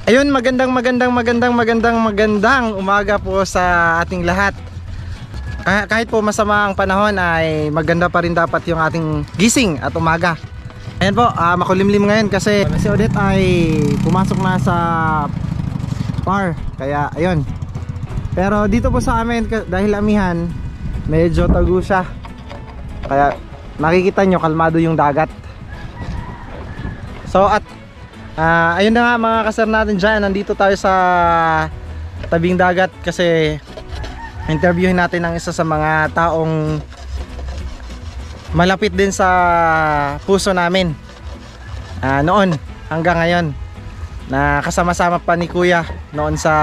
Ayun, magandang umaga po sa ating lahat. Kahit po masama ang panahon ay maganda pa rin dapat yung ating gising at umaga. Ayan po, makulimlim ngayon kasi si Odette ay pumasok na sa par. Kaya ayun. Pero dito po sa amin dahil amihan, medyo tago siya. Kaya nakikita nyo kalmado yung dagat. So at ayun na nga mga kasar natin dyan, nandito tayo sa tabing dagat kasi interviewin natin ang isa sa mga taong malapit din sa puso namin noon hanggang ngayon, na kasama-sama pa ni Kuya noon sa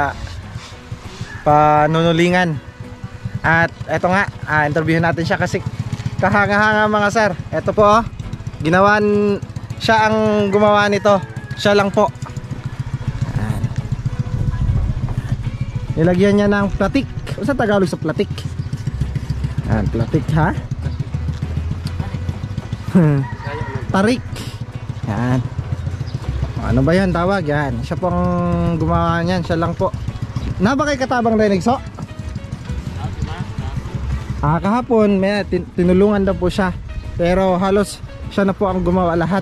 panunulingan. At eto nga, interviewin natin siya kasi kahanga-hanga mga sir. Eto po, ginawan, siya ang gumawa nito, siya lang po. Nilagyan niya ng platik. Ano sa Tagalog sa platik? Platik ha? Tarik. Yan. Ano ba yan tawag? Yan. Siya po ang gumawa niyan, siya lang po. Nabakay katabang dinig so? Kahapon may tinulungan daw po siya. Pero halos siya na po ang gumawa lahat.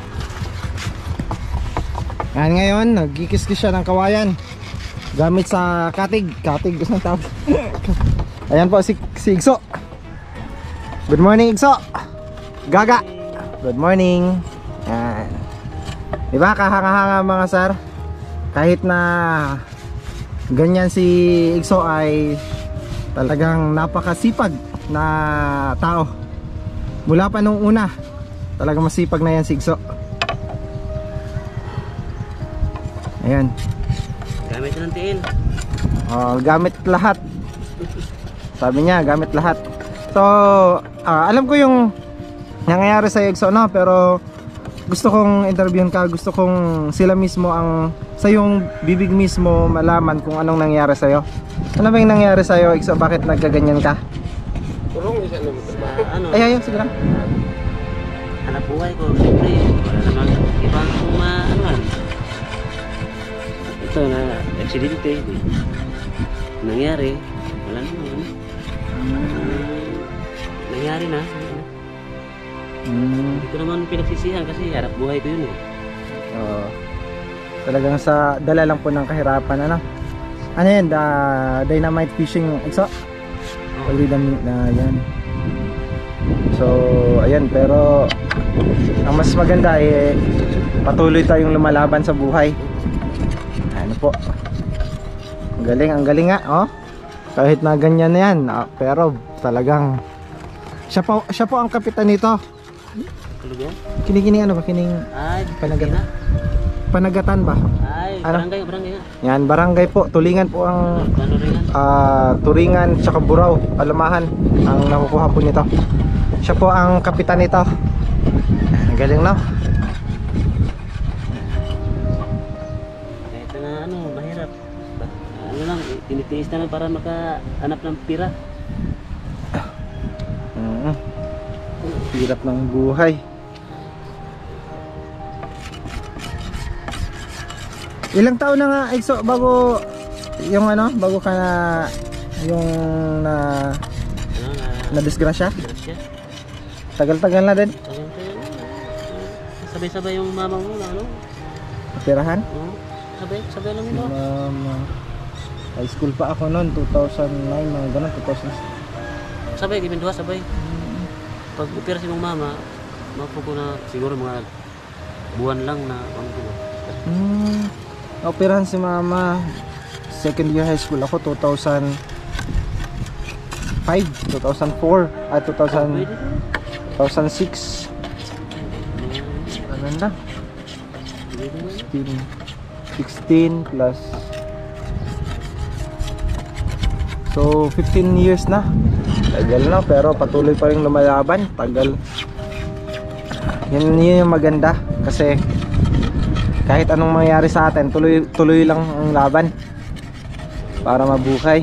Yan, ngayon nagkikis-kis siya ng kawayan gamit sa katig gusto ng tawag. Ayan po si Igso. Good morning Igso. Gaga. Good morning. Yan. Diba kahanga-hanga mga sir? Kahit na ganyan si Igso ay talagang napakasipag na tao. Mula pa nung una talagang masipag na yan si Igso. Ayan. Gamit ng tiil. Gamit lahat. Sabi niya, gamit lahat. So, alam ko yung nangyayari sa Igso, no? Pero gusto kong interviewin ka. Gusto kong sila mismo ang, sa yung bibig mismo malaman kung anong nangyari sa'yo. Ano ba yung nangyari sa'yo, Igso? Bakit nagkaganyan ka? Turong isa naman. Ano? Ayaw, sige lang. Hanap buhay ko. Siyempre, wala namang ibang ano. Ito na aksidente nangyari, wala naman nangyari na. Hindi ko naman pinagsisihan kasi harap buhay ko yun talagang sa dala lang po ng kahirapan. Ano yan, dynamite fishing Igso? Na yan. So ayan, pero ang mas maganda ay patuloy tayong lumalaban sa buhay. Ano po, ang galing nga, oh. Kahit na ganyan na yan, pero talagang siya po ang kapitan nito. Kining ano ba? Kining panagatan. Panagatan ba? Ay, ano? Barangay nga. Yan, barangay po. Tulingan po ang Turingan tsaka Burao, Alamahan ang nakukuha po nito. Siya po ang kapitan nito. Ang galing, no? Tinitiis na lang para makahanap ng pira. Hirap ng buhay. Ilang taon na nga Igso bago yung bago ka na yung na disgrasya? Tagal-tagal na din. Sabay-sabay yung mama mo Pirahan? Sabay lang yun. High school pa ako noon, 2009, mga ganun, 2000. Sabay, giminduha, sabay. Pag opera si mong mama, mapo ko na siguro mga buwan lang na ano ko. Operahan si mama, second year high school ako, 2005, 2004, 2006. Ano na? 16 plus. So 15 years na. Tagal na, pero patuloy pa rin lumalaban. Tagal. Yun yung maganda. Kasi kahit anong mangyari sa atin, tuloy lang ang laban para mabuhay.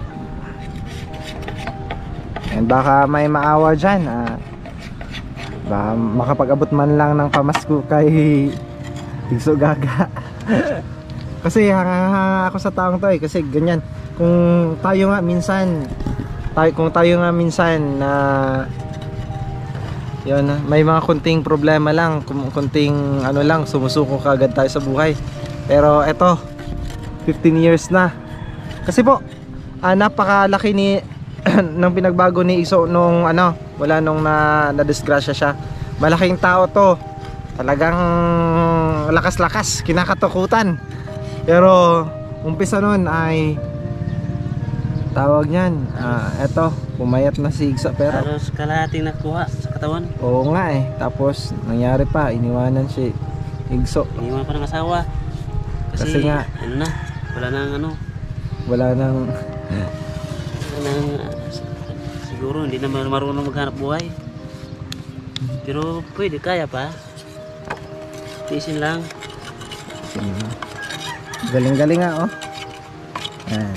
And baka may maawa dyan, makapag-abot man lang ng pamasko kay Igso Gaga. Kasi hanga ako sa taong to kasi ganyan. Kung tayo nga minsan na yun, may mga kunting problema lang, kunting ano lang, sumusuko kagad tayo sa buhay. Pero eto, 15 years na. Kasi po, napakalaki ng pinagbago ni Igso nung wala nung na-disgrasya siya. Malaking tao to. Talagang lakas-lakas, kinakatakutan. Pero umpisa nun ay tawag niyan, eto, pumayat na si Igso pero halos kalahating nakuha sa katawan. oo nga tapos nangyari pa, iniwanan si Igso. Iniwan pa ng asawa. Kasi nga, ano na, wala nang siguro hindi na marunong maghanap buhay. Pero pwede, kaya pa. Tiisin lang. Galing-galing nga Yan.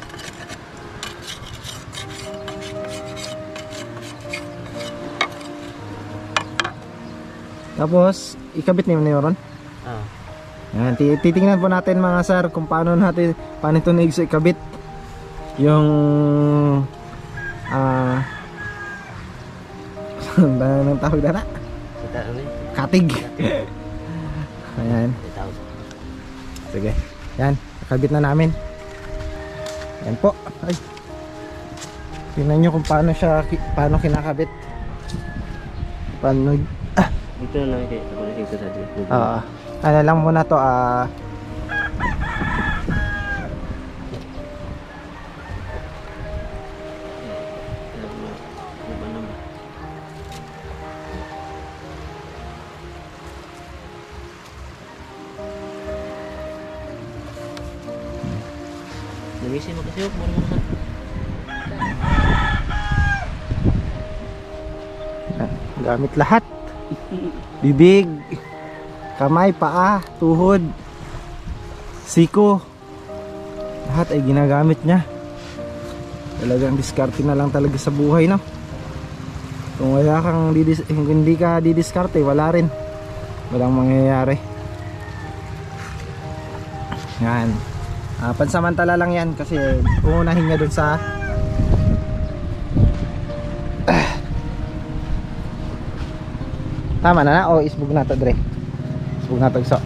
Tapos, ikabit niyo na yun. Yan, titingnan po natin mga sir kung paano ito na Igso ikabit. Yung ano tawag na? Katig. Ayan. Sige. Yan, ikabit na namin. Yan po. Ay. Tingnan nyo kung paano kinakabit. Paano dito na lang dito sa dito. Ano lang muna to Namisi mo kasi mo gamit lahat. Bibig, kamay, paa, tuhod, siko, lahat ay ginagamit niya. Talagang diskarte na lang talaga sa buhay, no? Kung wala kang hindi ka didiskarte, walang mangyayari. Yan. Pansamantala lang yan kasi uunahin niya dun sa tama na o isbog na to dre. Isbog na to Igso.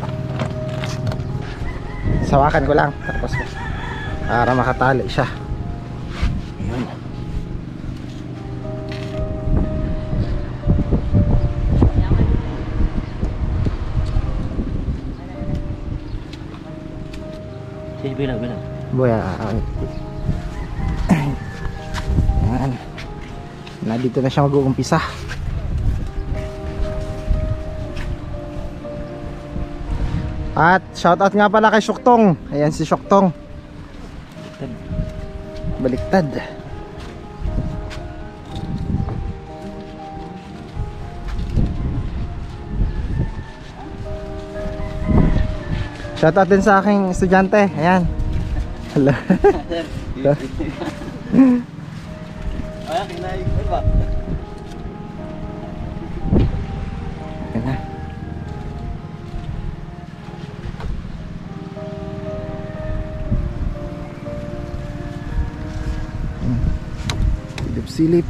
Sawakan ko lang tapos para makatali siya. Ayun. Bilang. Boya. Yan. Na dito na siya mag-uumpisa. At shoutout nga pala kay Syoktong. Ayan si Syoktong. Baliktad. Shoutout din sa aking estudyante. Ayan. Hello. Ayan, kinaig ba? Ayan na. Silip.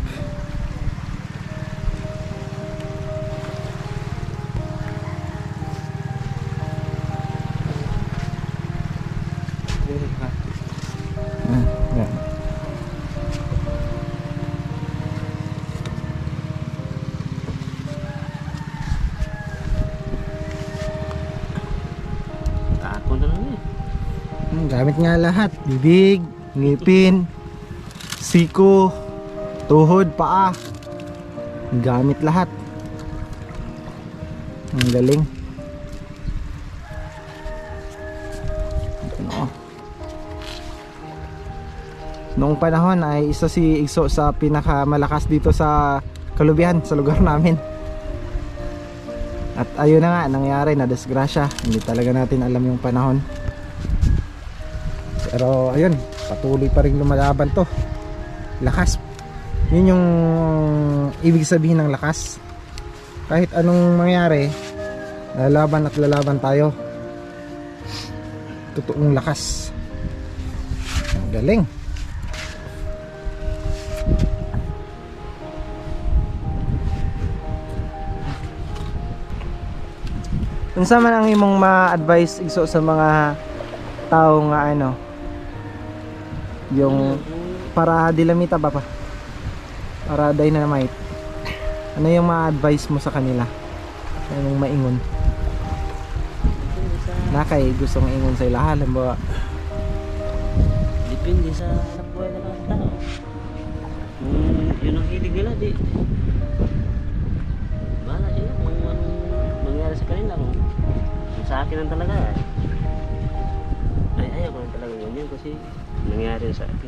Takon na lang Gamit nga lahat. Bibig, ngipin, siko, tuhod, paa. Gamit lahat. Ang galing. Noong panahon ay isa si Igso sa pinakamalakas dito sa Kalubihan, sa lugar namin. At ayun na nga, nangyari na disgrasya. Hindi talaga natin alam yung panahon. Pero ayun, patuloy pa rin lumalaban to. Lakas. Yun yung ibig sabihin ng lakas. kahit anong mangyari, lalaban at lalaban tayo. Totoong lakas. Ang galing. Unsa man ang imong ma-advise Igso sa mga tao nga ano, yung para dilamita ba pa? Para dynamite. Ano yung ma-advise mo sa kanila? Anong maingon? Nakay gustong ingon sa ilaha, halimbawa. Depende sa anak buhay ng mga tao. Yun ang hilig nila, di. Bahala sila kung anong mangyari sa kanila. Kung sa akin lang talaga. Ayaw ko lang talaga ganyan kasi nangyari sa akin.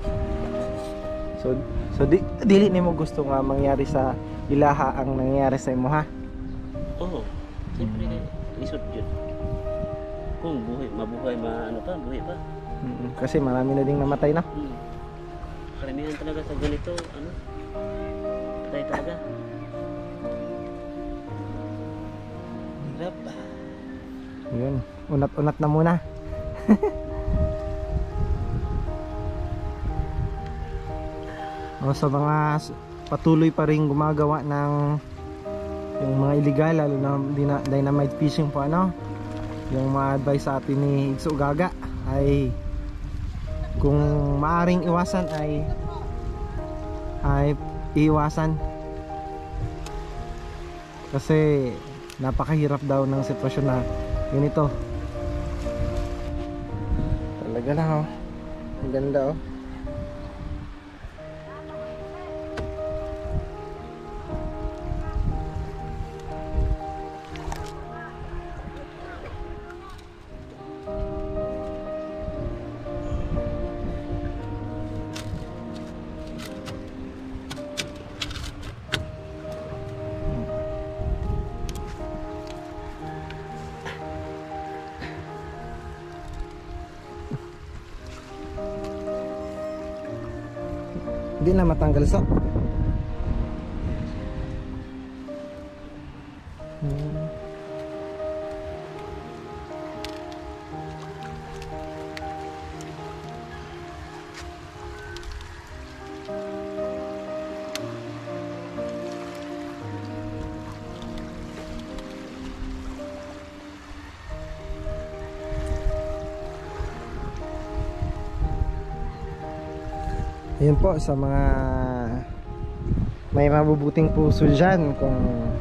So dili nimo gusto nga mangyari sa ilaha ang nangyari sa imo ha? Oo. Siyempre isod yun. Kung mabuhay buhay pa. Kasi marami na ding namatay na. Karamihan talaga sa ganito, patay talaga. Hirap. Yun, unat-unat na muna. Sa mga patuloy pa rin gumagawa ng yung mga illegal, lalo na dynamite fishing po, yung mga advice sa atin ni Igso Gaga ay kung maaring iwasan ay iiwasan, kasi napakahirap daw ng sitwasyon na ganito. Talaga lang ang ganda Hindi na matanggal so. Ayun po sa mga may mabubuting puso dyan, kung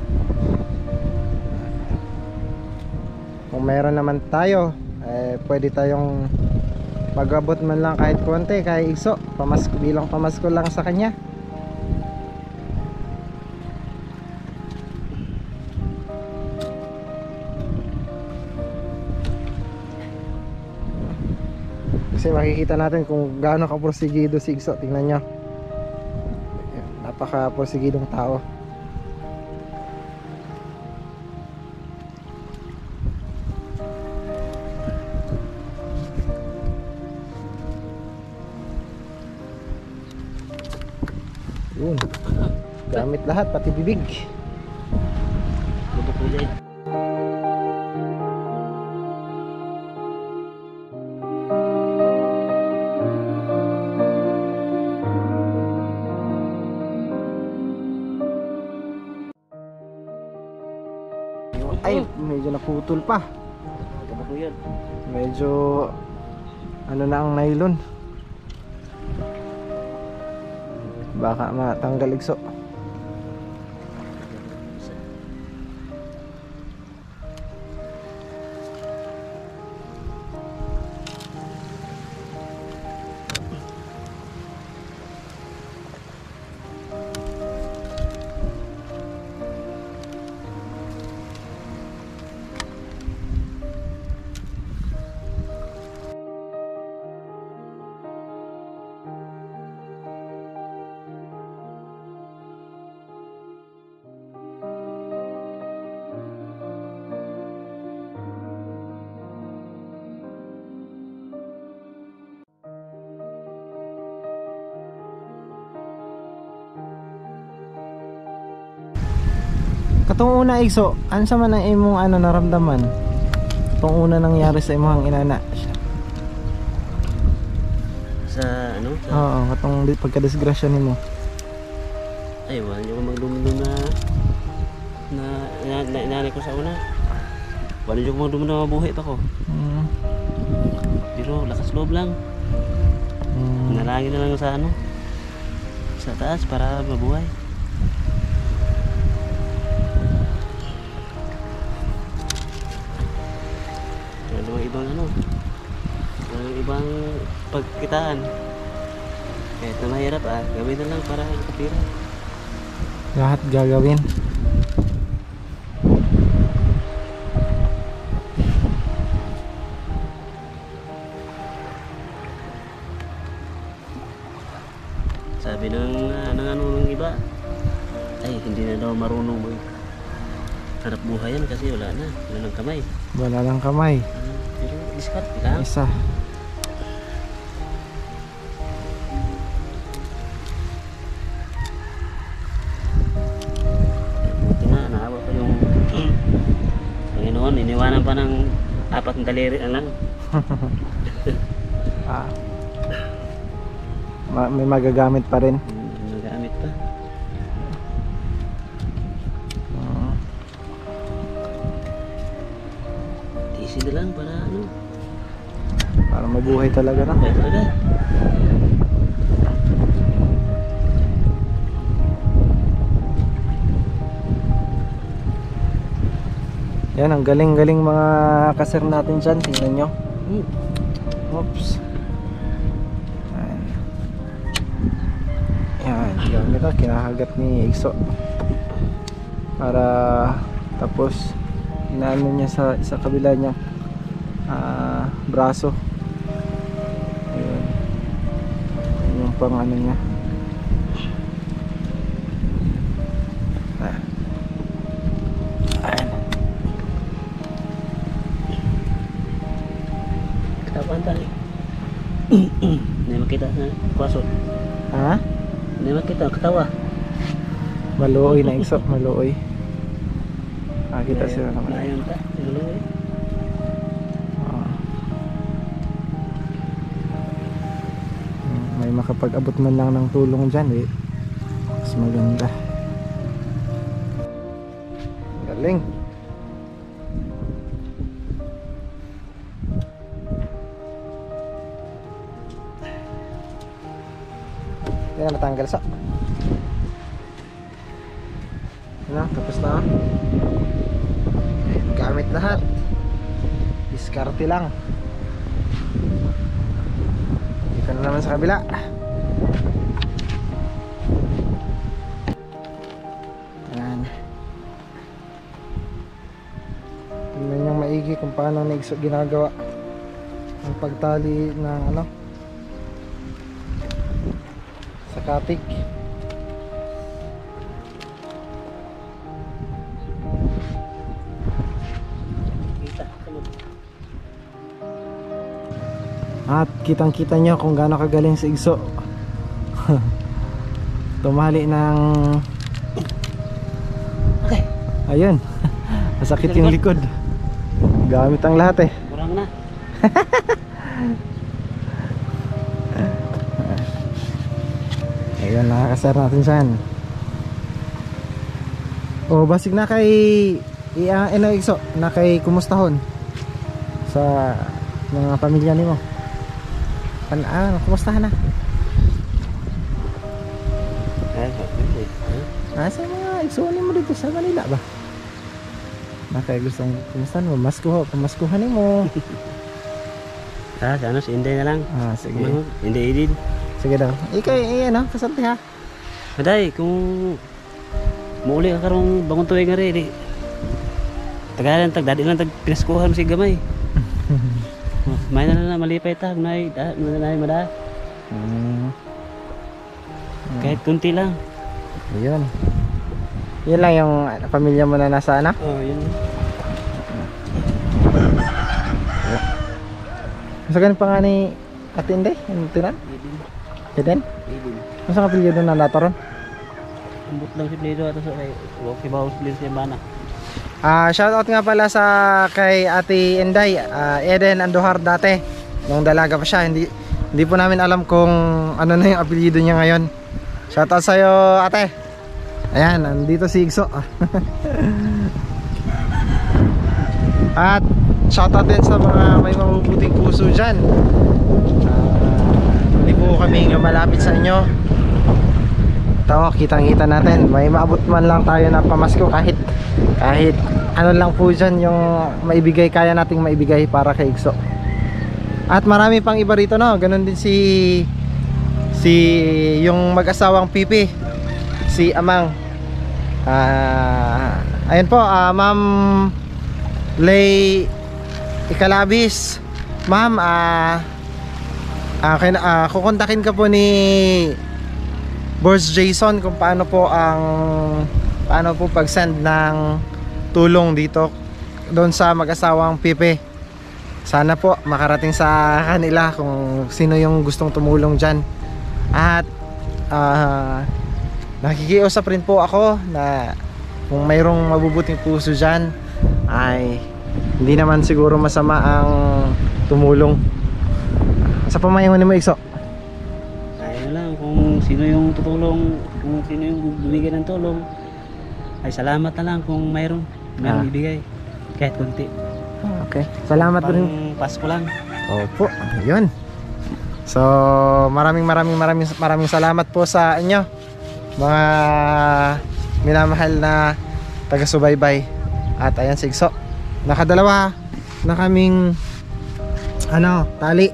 mayroon naman tayo, pwede tayong mag-abot man lang kahit konti kay Igso, bilang pamasko lang sa kanya. Kasi makikita natin kung gaano ka-porsigido si Igso. Tingnan nyo, napaka-porsigidong tao. Yun, gamit lahat, pati bibig. Bubuk-bulay. Ay, medyo naputol pa. Bubuk yun. Medyo ano na ang nylon. Baka matanggal Igso. Katong una igso, ano sa man ang imong ano naramdaman? Katong una nangyari sa imong inana. Sa ano? Sa, Oo, katong pagka-disgrasya nimo. ay, wala niyo ko magdumdum na inanay ko sa una. Wala niyo ko magdumdum na mabuhay pa ko. Pero lakas loob lang. Nalangin na lang sa ano, sa taas para mabuhay. Walang ibang ano, walang ibang pagkitaan. Kahit na mahirap gawin na lang para makapira. Lahat gagawin. Sabi ng iba, ay hindi na daw marunong hanap buhay yan kasi wala ng kamay. Wala lang kamay. Pero diskarte lang. Isa. Buti nga, naawa pa yung Panginoon, iniwanan pa ng 4 na daliri na lang. May magagamit pa rin. Nagamit pa. Easy na lang para ano. Para mabuhay talaga na. Buhay talaga. Yan, ang galing-galing mga kasir natin dyan. Tingnan nyo. Oops. Yan, gamit na. Kinahagat ni Igso. Para tapos inaano niya sa kabila niya braso. Ayun. Ayun yung pang ano niya. Ayan. Katawan tayo. Hindi makita na kwasot. Ha? Hindi makita katawa. Maluoy na Igso, maluoy. Kita sila naman. Ayun ta, maluoy. May makapag-abot man lang ng tulong dyan mas maganda. Galing. Yan, natanggal sa na, tapos na. Gamit lahat. Diskarte lang. Dito na naman sa kabila. Ayan. Tingnan nyo maigi kung paano ginagawa ang pagtali ng ano sa katik. At kitang-kita nyo kung gaano kagaling si Igso. Tumali ng ayun. Masakit yung likod. Gamit ang lahat Kurang na. Ayun, nakakasar natin saan. O basig na kay Igso, na kay kumustahon sa mga pamilya nimo. Kumustahan na? Sa mga igsuon mo dito sa Manila ba? Nakay gustong kumustahan mo? Pamaskuhan mo. Sa ano, si Inday na lang. Sige. Inday Edid. Sige daw. Ikaw, kasanti ha? Maday, kung muuli ka karong bangon tuwing nga rin, tagalan, dadi lang pinaskuhan mo si gamay. May na malipay ta, may mada. Kahit kunti lang. Ayun. Yun lang yung pamilya mo na nasa anak? Oo, yun. Masa ganun pa nga ni Ate Inday? Yung tinan? Eden? Masa kapilyo doon na nataron? ambot lang si Blido ato sa kay okay ba si Blido sa bana. Shoutout nga pala sa kay Ate Inday, Eden Andujar dati. Nung dalaga pa siya, hindi po namin alam kung ano na yung apelyido niya ngayon. Shoutout sa iyo, Ate. Ayan, nandito si Igso. At shoutout din sa mga may mabubuting puso diyan. Hindi po kami lumalapit sa inyo. Ito, kitang-kita natin. May maabot man lang tayo na pamasko kahit ano lang po dyan yung maibigay, kaya nating maibigay para kay Igso. At marami pang iba rito, no? Ganon din si yung mag-asawang Pipi, si Amang. Ayun po, Ma'am Lay Ikalabis. Ma'am, kukontakin ka po ni Boss Jason kung paano po pag-send ng tulong dito doon sa mag-asawang Pipe. Sana po makarating sa kanila kung sino yung gustong tumulong dyan. At nakikiusap rin po ako na kung mayroong mabubuting puso dyan ay hindi naman siguro masama ang tumulong. Sa pamayangon mo, Igso? Ayun lang, kung sino yung tutulong, kung sino yung bibigay ng tulong, ay salamat na lang kung mayroong ibigay kahit konti. Okay, salamat rin. Pang Pasko lang. Opo, yun. So maraming salamat po sa inyo, mga minamahal na taga-subaybay. At ayan si Igso, nakadalawa na kaming tali.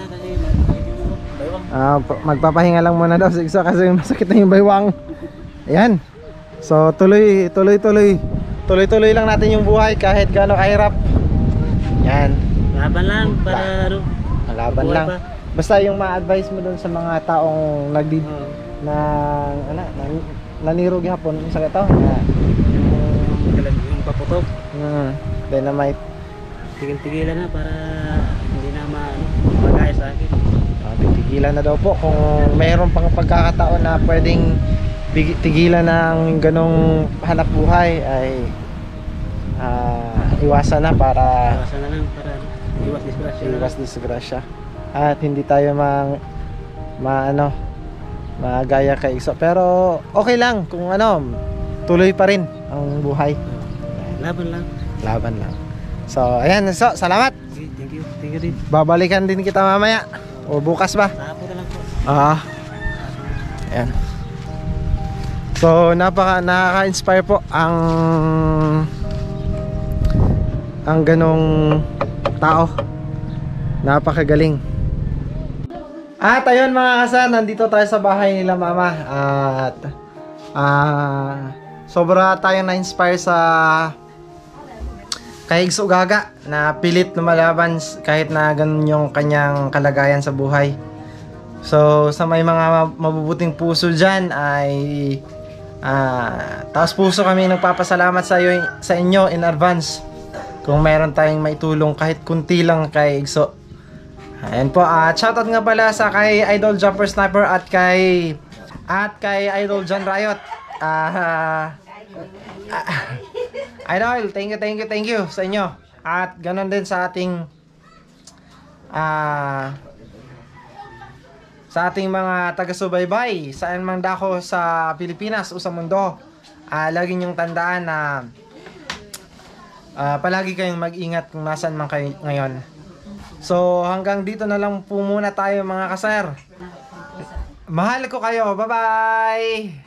Magpapahinga lang muna daw si Igso kasi masakit na yung baywang. Ayan. So tuloy lang natin yung buhay kahit gaano kahirap. Yan. Laban lang para laban lang. Basta yung ma-advise mo dun sa mga taong nanirog hapon sa ito yung paputok. Dynamite. Tigil-tigilan na para hindi na magaya sa akin. Tigilan na daw po kung mayroon pang pagkakataon na pwedeng tigilan ng ganong hanap buhay ay iwasan na lang para iwas disgrasya at hindi tayo magaya kay Igso. Pero okay lang kung tuloy pa rin ang buhay. Laban lang. So ayan, so salamat. Thank you din. Babalikan din kita mamaya o bukas ba? Tapo na lang po. Ayan. So nakaka-inspire po ang ganong tao. Napakagaling. At ayun mga kasar, nandito tayo sa bahay nila mama. At sobra tayong na-inspire sa kay Igso Gaga na pilit lumalaban kahit na ganun yung kanyang kalagayan sa buhay. So sa may mga mabubuting puso dyan ay taos puso kami nagpapasalamat sa inyo in advance kung mayroon tayong maitulong kahit kunti lang kay Igso. Ayan po, shoutout nga pala sa kay Idol Jumper Sniper at kay Idol John Riot. Idol, thank you sa inyo. At ganon din sa ating mga taga-subaybay saan man dako sa Pilipinas o sa mundo. Lagi niyong tandaan na palagi kayong mag-ingat kung nasaan man kayo ngayon. So hanggang dito na lang po muna tayo mga kasar. Mahal ko kayo. Bye-bye!